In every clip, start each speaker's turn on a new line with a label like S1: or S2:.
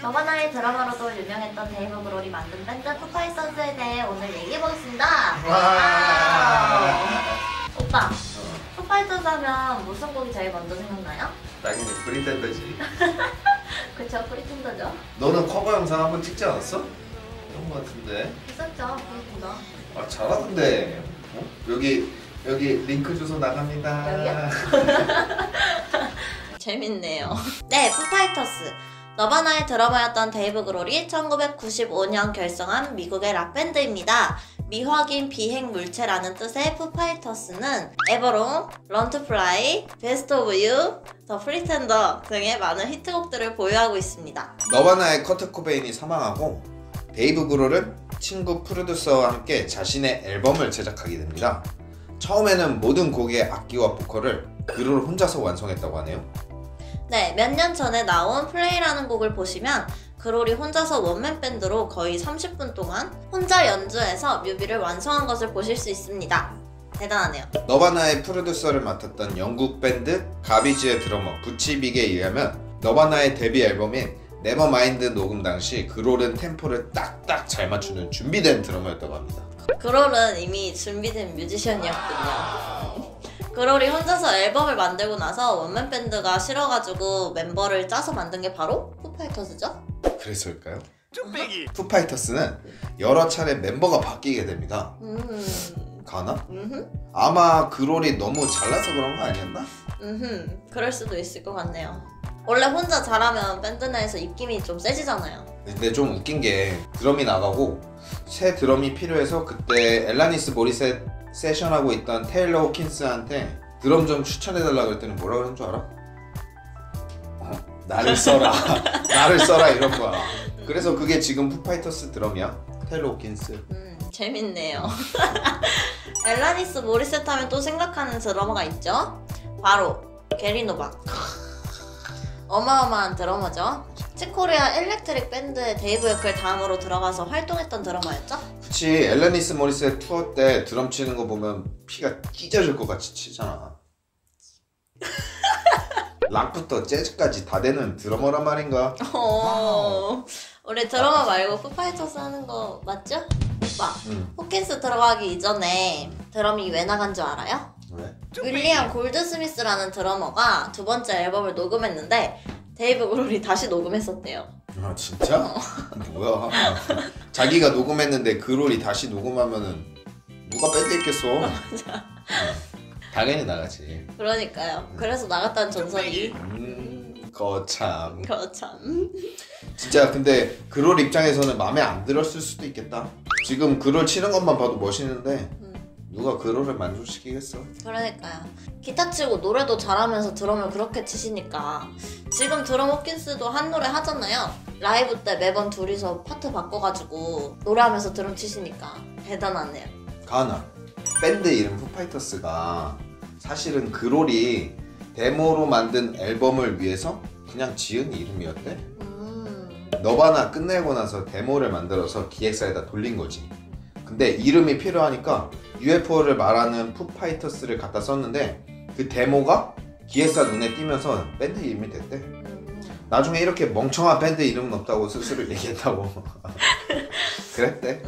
S1: 너바나의 드라마로도 유명했던 데이브 그롤이 만든 밴드 푸파이선스에 대해 오늘 얘기해보겠습니다. 오빠, 푸파이선스 하면 무슨 곡이 제일 먼저 생각나요?
S2: 당연히 프리텐더지.
S1: 그쵸, 프리텐더죠.
S2: 너는 커버 영상 한번 찍지 않았어? 그런 거 같은데.
S1: 있었죠, 프리텐더.
S2: 아 잘하던데. 어? 여기 링크 주소 나갑니다.
S1: 여기요? 재밌네요. 네, 푸파이터스. 너바나의 드러머였던 데이브 그롤이 1995년 결성한 미국의 락밴드입니다. 미확인 비행 물체라는 뜻의 푸파이터스는 에버롱, 런 투 플라이, 베스트 오브 유, 더 프리텐더 등의 많은 히트곡들을 보유하고 있습니다.
S2: 너바나의 커트 코베인이 사망하고 데이브 그롤은 친구 프로듀서와 함께 자신의 앨범을 제작하게 됩니다. 처음에는 모든 곡의 악기와 보컬을 그롤 혼자서 완성했다고 하네요.
S1: 네, 몇 년 전에 나온 플레이라는 곡을 보시면 그롤이 혼자서 원맨 밴드로 거의 30분 동안 혼자 연주해서 뮤비를 완성한 것을 보실 수 있습니다. 대단하네요.
S2: 너바나의 프로듀서를 맡았던 영국 밴드 가비지의 드러머 부치 빅에 의하면 너바나의 데뷔 앨범인 네버마인드 녹음 당시 그롤은 템포를 딱딱 잘 맞추는 준비된 드러머였다고 합니다.
S1: 그롤은 이미 준비된 뮤지션이었군요. 그롤이 혼자서 앨범을 만들고 나서 원맨 밴드가 싫어가지고 멤버를 짜서 만든 게 바로 푸파이터스죠?
S2: 그랬을까요? 푸파이터스는 여러 차례 멤버가 바뀌게 됩니다. 가나? 아마 그롤이 너무 잘나서 그런 거 아니었나?
S1: 그럴 수도 있을 것 같네요. 원래 혼자 잘하면 밴드 내에서 입김이 좀 세지잖아요.
S2: 근데 좀 웃긴 게 드럼이 나가고 새 드럼이 필요해서 그때 엘라니스 모리셋 세션하고 있던 테일러 호킨스한테 드럼 좀 추천해달라 그랬더니 뭐라 그런 줄 알아? 나를 써라 나를 써라 이런 거야. 그래서 그게 지금 푸파이터스 드럼이야. 테일러 호킨스.
S1: 재밌네요. 엘라니스 모리셋 하면 또 생각하는 드러머가 있죠? 바로 게리 노박. 어마어마한 드러머죠. 치코리아 일렉트릭 밴드의 데이브 에클 다음으로 들어가서 활동했던 드러머였죠?
S2: 그치. 엘라니스 모리셋 투어 때 드럼 치는 거 보면 피가 찢어질 것 같이 치잖아. 락부터 재즈까지 다 되는 드러머란 말인가?
S1: 우리 드러머 말고 푸파이터스 하는 거 맞죠? 오빠, 호킨스 들어가기 이전에 드럼이 왜 나간 줄 알아요?
S2: 왜?
S1: 윌리엄 골드스미스라는 드러머가 두 번째 앨범을 녹음했는데 데이브 그롤이 다시 녹음했었대요.
S2: 아 진짜? 뭐야. 자기가 녹음했는데 그롤이 다시 녹음하면은 누가 밴드 있겠어.
S1: 맞아.
S2: 당연히 나가지.
S1: 그러니까요. 그래서 나갔다는 전설이.
S2: 거참.
S1: 거참.
S2: 진짜 근데 그롤 입장에서는 마음에 안 들었을 수도 있겠다. 지금 그롤 치는 것만 봐도 멋있는데 누가 그롤을 만족시키겠어?
S1: 그러니까요. 기타 치고 노래도 잘하면서 드럼을 그렇게 치시니까 지금 드럼 호킨스도 한 노래 하잖아요. 라이브 때 매번 둘이서 파트 바꿔가지고 노래하면서 드럼 치시니까 대단하네요.
S2: 가나 밴드 이름 푸파이터스가 사실은 그롤이 데모로 만든 앨범을 위해서 그냥 지은 이름이었대. 너바나 끝내고 나서 데모를 만들어서 기획사에다 돌린 거지. 근데 이름이 필요하니까 UFO를 말하는 푸파이터스를 갖다 썼는데 그 데모가 기획사 눈에 띄면서 밴드 이름이 됐대. 나중에 이렇게 멍청한 밴드 이름은 없다고 스스로 얘기했다고. 그랬대.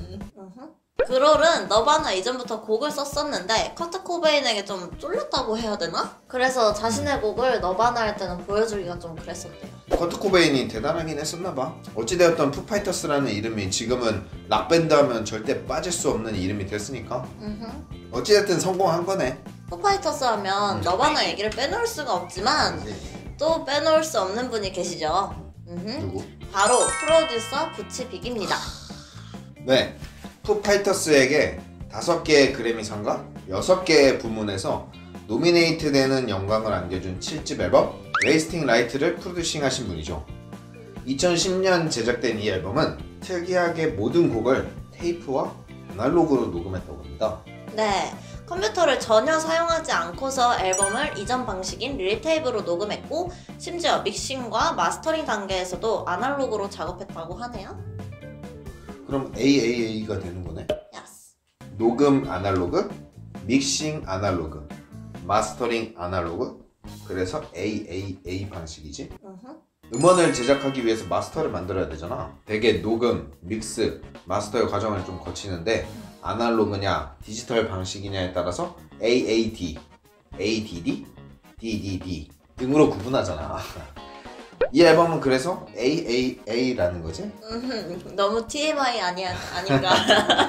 S1: 그롤은 너바나 이전부터 곡을 썼었는데 커트 코베인에게 좀 쫄렸다고 해야 되나? 그래서 자신의 곡을 너바나 할 때는 보여주기가 좀 그랬었대요.
S2: 커트 코베인이 대단하긴 했었나봐. 어찌되었던 푸파이터스라는 이름이 지금은 락밴드 하면 절대 빠질 수 없는 이름이 됐으니까 어찌됐든 성공한 거네.
S1: 푸파이터스 하면 너바나 얘기를 빼놓을 수가 없지만 또 빼놓을 수 없는 분이 계시죠.
S2: 누구?
S1: 바로 프로듀서 부치 빅입니다.
S2: 네, 푸파이터스에게 5개의 그래미상과 6개의 부문에서 노미네이트 되는 영광을 안겨준 7집 앨범 웨이스팅 라이트를 프로듀싱 하신 분이죠. 2010년 제작된 이 앨범은 특이하게 모든 곡을 테이프와 아날로그로 녹음했다고 합니다.
S1: 네, 컴퓨터를 전혀 사용하지 않고서 앨범을 이전 방식인 릴테이프로 녹음했고 심지어 믹싱과 마스터링 단계에서도 아날로그로 작업했다고 하네요.
S2: 그럼 AAA가 되는 거네?
S1: Yes.
S2: 녹음 아날로그, 믹싱 아날로그, 마스터링 아날로그, 그래서 AAA 방식이지? 음원을 제작하기 위해서 마스터를 만들어야 되잖아. 되게 녹음, 믹스, 마스터의 과정을 좀 거치는데 아날로그냐 디지털 방식이냐에 따라서 AAD, ADD, DDD 등으로 구분하잖아. 이 앨범은 그래서 AAA라는 거지?
S1: 너무 TMI 아닌가?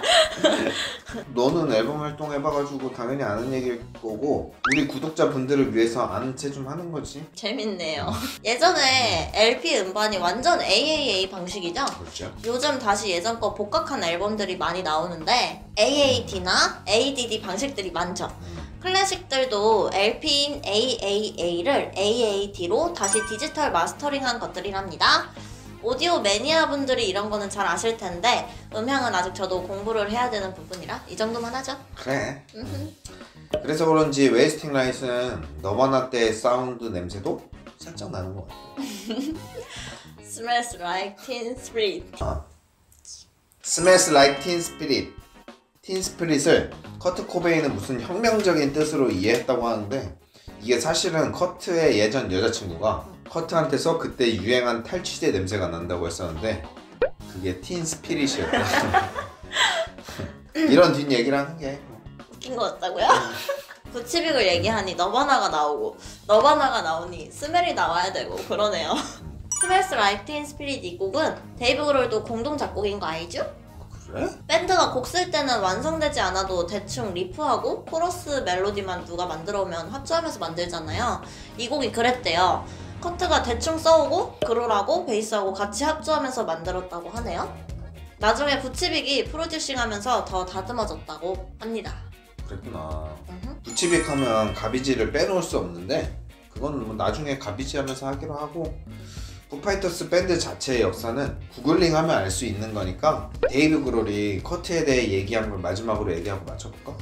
S2: 너는 앨범 활동해봐가지고 당연히 아는 얘기일 거고 우리 구독자분들을 위해서 아는 체 좀 하는 거지.
S1: 재밌네요. 예전에 LP 음반이 완전 AAA 방식이죠?
S2: 그렇죠.
S1: 요즘 다시 예전 거 복각한 앨범들이 많이 나오는데 AAD나 ADD 방식들이 많죠. 클래식들도 LP인 AAA를 AAD로 다시 디지털 마스터링한 것들이랍니다. 오디오 매니아 분들이 이런 거는 잘 아실 텐데 음향은 아직 저도 공부를 해야 되는 부분이라 이 정도만 하죠.
S2: 그래. 그래서 그런지 웨이스팅 라이트는 너바나 때의 사운드 냄새도 살짝 나는 것 같아.
S1: Smells like Teen Spirit.
S2: Smells like Teen Spirit. 틴 스피릿을 커트 코베인은 무슨 혁명적인 뜻으로 이해했다고 하는데 이게 사실은 커트의 예전 여자친구가 커트한테서 그때 유행한 탈취제 냄새가 난다고 했었는데 그게 틴 스피릿이었다. 이런 뒷얘기를 하는 게
S1: 웃긴 거 같다고요? 부치빅을 얘기하니 너바나가 나오고 너바나가 나오니 스멜이 나와야 되고 그러네요. Smells like Teen Spirit 이 곡은 데이브 그롤도 공동 작곡인 거 알죠?
S2: 그래?
S1: 밴드가 곡 쓸 때는 완성되지 않아도 대충 리프하고 코러스 멜로디만 누가 만들어 오면 합주하면서 만들잖아요. 이 곡이 그랬대요. 커트가 대충 써오고 그롤하고 베이스하고 같이 합주하면서 만들었다고 하네요. 나중에 부치빅이 프로듀싱하면서 더 다듬어졌다고 합니다.
S2: 그랬구나. 부치빅 하면 가비지를 빼놓을 수 없는데 그건 뭐 나중에 가비지 하면서 하기로 하고 푸파이터스 밴드 자체의 역사는 구글링하면 알 수 있는 거니까 데이브 그롤이 커트에 대해 얘기한 걸 마지막으로 얘기하고 맞춰볼까?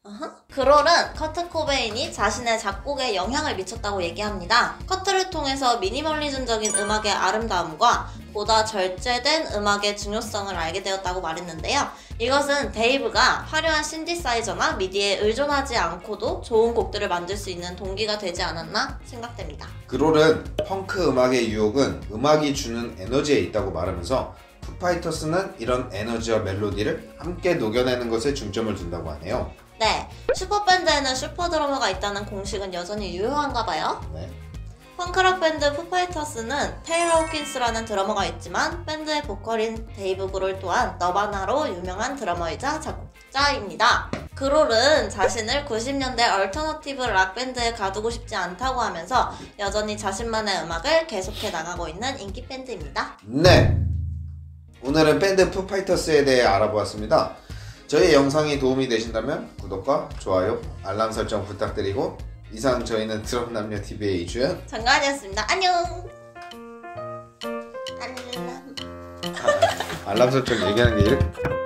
S1: 그롤은 커트 코베인이 자신의 작곡에 영향을 미쳤다고 얘기합니다. 커트를 통해서 미니멀리즘적인 음악의 아름다움과 보다 절제된 음악의 중요성을 알게 되었다고 말했는데요. 이것은 데이브가 화려한 신디사이저나 미디에 의존하지 않고도 좋은 곡들을 만들 수 있는 동기가 되지 않았나 생각됩니다.
S2: 그롤은 펑크 음악의 유혹은 음악이 주는 에너지에 있다고 말하면서 푸파이터스는 이런 에너지와 멜로디를 함께 녹여내는 것에 중점을 둔다고 하네요.
S1: 네, 슈퍼밴드에는 슈퍼드러머가 있다는 공식은 여전히 유효한가 봐요.
S2: 네.
S1: 펑크락 밴드 푸파이터스는 테일러 호킨스라는 드러머가 있지만 밴드의 보컬인 데이브 그롤 또한 너바나로 유명한 드러머이자 작곡자입니다. 그롤은 자신을 90년대 얼터너티브 락 밴드에 가두고 싶지 않다고 하면서 여전히 자신만의 음악을 계속해 나가고 있는 인기 밴드입니다.
S2: 네! 오늘은 밴드 푸파이터스에 대해 알아보았습니다. 저희 영상이 도움이 되신다면 구독과 좋아요, 알람 설정 부탁드리고 이상 저희는 드럼남녀TV의 이주연
S1: 정가은이었습니다. 안녕!
S2: 알람 설정 얘기하는 게 이렇게